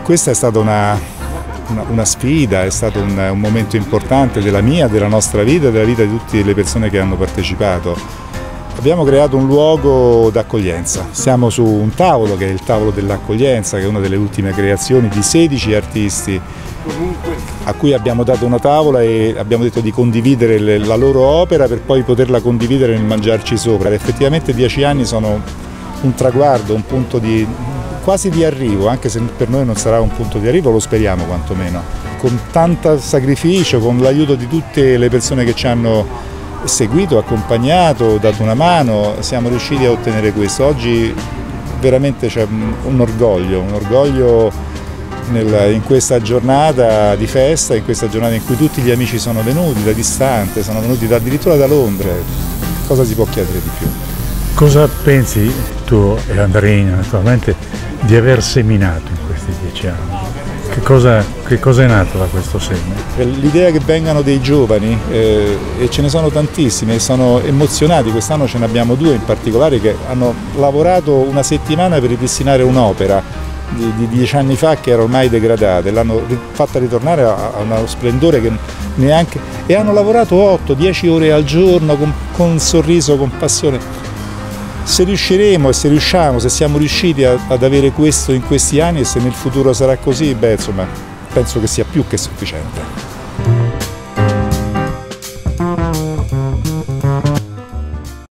Questa è stata una sfida, è stato un momento importante della mia, della nostra vita e della vita di tutte le persone che hanno partecipato. Abbiamo creato un luogo d'accoglienza, siamo su un tavolo che è il tavolo dell'accoglienza, che è una delle ultime creazioni di 16 artisti a cui abbiamo dato una tavola e abbiamo detto di condividere la loro opera per poi poterla condividere nel mangiarci sopra. Effettivamente 10 anni sono un traguardo, un punto quasi di arrivo, anche se per noi non sarà un punto di arrivo, lo speriamo quantomeno. Con tanto sacrificio, con l'aiuto di tutte le persone che ci hanno seguito, accompagnato, dato una mano, siamo riusciti a ottenere questo. Oggi veramente c'è un orgoglio in questa giornata di festa, in questa giornata in cui tutti gli amici sono venuti da distante, sono venuti addirittura da Londra. Cosa si può chiedere di più? Cosa pensi tu e Andreina naturalmente di aver seminato in questi 10 anni? Che cosa è nato da questo seme? L'idea che vengano dei giovani, e ce ne sono tantissimi, e sono emozionati. Quest'anno ce ne abbiamo 2 in particolare che hanno lavorato una settimana per ripristinare un'opera di 10 anni fa che era ormai degradata, e l'hanno fatta ritornare a uno splendore che neanche... e hanno lavorato 8-10 ore al giorno con sorriso, con passione. Se riusciremo e se riusciamo, se siamo riusciti ad avere questo in questi anni, e se nel futuro sarà così, beh, insomma, penso che sia più che sufficiente.